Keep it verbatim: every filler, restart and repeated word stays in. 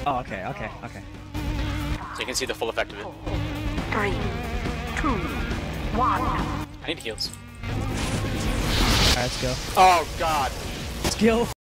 Oh, okay, okay, okay. So you can see the full effect of it. Three, two, one. I need heals. Alright, let's go. Oh god. Skill.